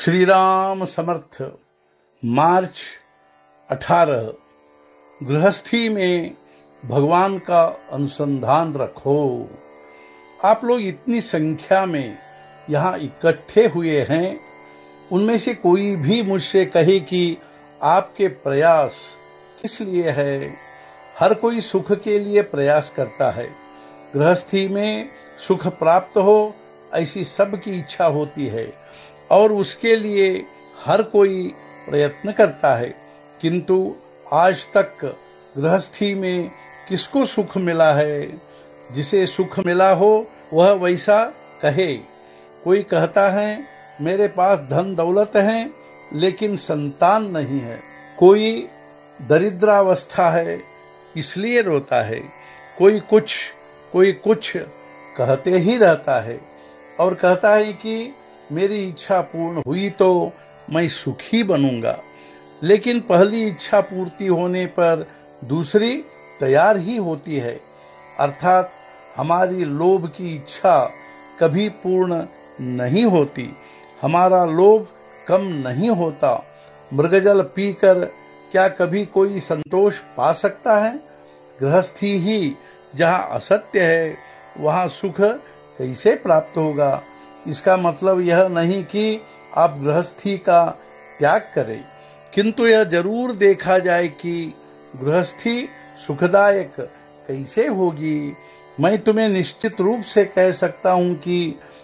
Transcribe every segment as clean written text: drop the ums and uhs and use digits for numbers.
श्री राम समर्थ। मार्च 18। गृहस्थी में भगवान का अनुसंधान रखो। आप लोग इतनी संख्या में यहाँ इकट्ठे हुए हैं, उनमें से कोई भी मुझसे कहे कि आपके प्रयास किस लिए है। हर कोई सुख के लिए प्रयास करता है। गृहस्थी में सुख प्राप्त हो ऐसी सबकी इच्छा होती है और उसके लिए हर कोई प्रयत्न करता है, किंतु आज तक गृहस्थी में किसको सुख मिला है? जिसे सुख मिला हो वह वैसा कहे। कोई कहता है मेरे पास धन दौलत है लेकिन संतान नहीं है। कोई दरिद्रावस्था है इसलिए रोता है। कोई कुछ कहते ही रहता है और कहता है कि मेरी इच्छा पूर्ण हुई तो मैं सुखी बनूंगा, लेकिन पहली इच्छा पूर्ति होने पर दूसरी तैयार ही होती है। अर्थात हमारी लोभ की इच्छा कभी पूर्ण नहीं होती, हमारा लोभ कम नहीं होता। मृगजल पीकर क्या कभी कोई संतोष पा सकता है? गृहस्थी ही जहाँ असत्य है वहाँ सुख कैसे प्राप्त होगा? इसका मतलब यह नहीं कि आप गृहस्थी का त्याग करें, किंतु यह जरूर देखा जाए कि गृहस्थी सुखदायक कैसे होगी। मैं तुम्हें निश्चित रूप से कह सकता हूँ कि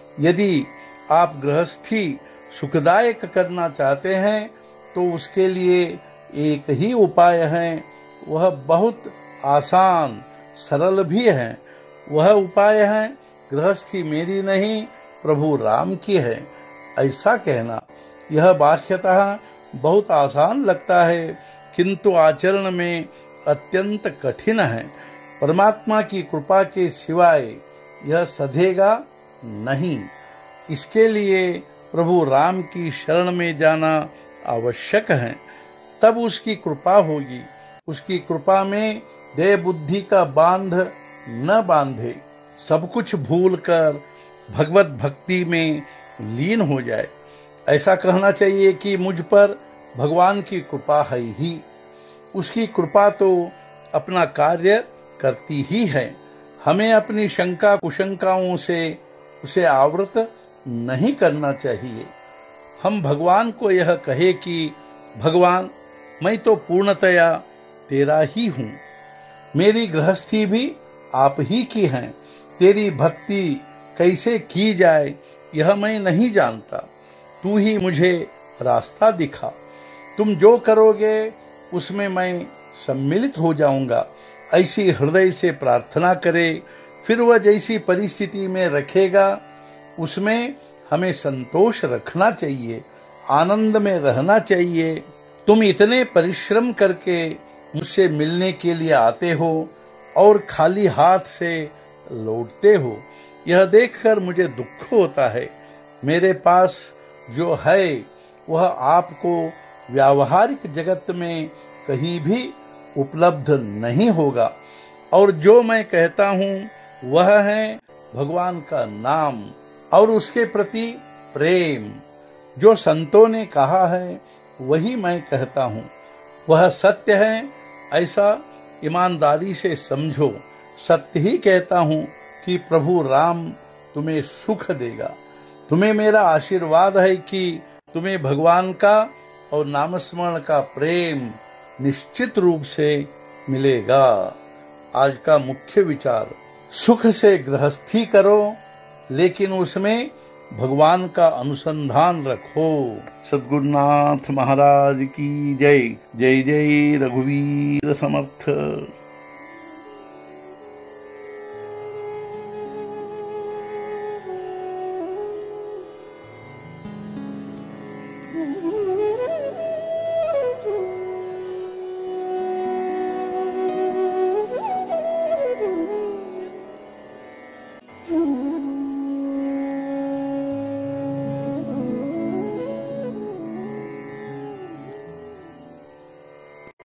यदि आप गृहस्थी सुखदायक करना चाहते हैं तो उसके लिए एक ही उपाय है। वह बहुत आसान सरल भी है। वह उपाय है गृहस्थी मेरी नहीं प्रभु राम की है ऐसा कहना। यह बाह्यतः बहुत आसान लगता है, किंतु आचरण में अत्यंत कठिन है। परमात्मा की कृपा के सिवाय यह सधेगा नहीं। इसके लिए प्रभु राम की शरण में जाना आवश्यक है, तब उसकी कृपा होगी। उसकी कृपा में देह बुद्धि का बांध न बांधे, सब कुछ भूलकर भगवत भक्ति में लीन हो जाए। ऐसा कहना चाहिए कि मुझ पर भगवान की कृपा है ही। उसकी कृपा तो अपना कार्य करती ही है। हमें अपनी शंका कुशंकाओं से उसे आवृत नहीं करना चाहिए। हम भगवान को यह कहे कि भगवान मैं तो पूर्णतया तेरा ही हूँ, मेरी गृहस्थी भी आप ही की है। तेरी भक्ति कैसे की जाए यह मैं नहीं जानता, तू ही मुझे रास्ता दिखा। तुम जो करोगे उसमें मैं सम्मिलित हो जाऊंगा, ऐसी हृदय से प्रार्थना करे। फिर वह जैसी परिस्थिति में रखेगा उसमें हमें संतोष रखना चाहिए, आनंद में रहना चाहिए। तुम इतने परिश्रम करके मुझसे मिलने के लिए आते हो और खाली हाथ से लौटते हो, यह देखकर मुझे दुख होता है। मेरे पास जो है वह आपको व्यावहारिक जगत में कहीं भी उपलब्ध नहीं होगा, और जो मैं कहता हूँ वह है भगवान का नाम और उसके प्रति प्रेम। जो संतों ने कहा है वही मैं कहता हूँ, वह सत्य है ऐसा ईमानदारी से समझो। सत्य ही कहता हूँ कि प्रभु राम तुम्हें सुख देगा। तुम्हें मेरा आशीर्वाद है कि तुम्हें भगवान का और नामस्मरण का प्रेम निश्चित रूप से मिलेगा। आज का मुख्य विचार, सुख से गृहस्थी करो लेकिन उसमें भगवान का अनुसंधान रखो। सद्गुरुनाथ महाराज की जय। जय जय रघुवीर समर्थ।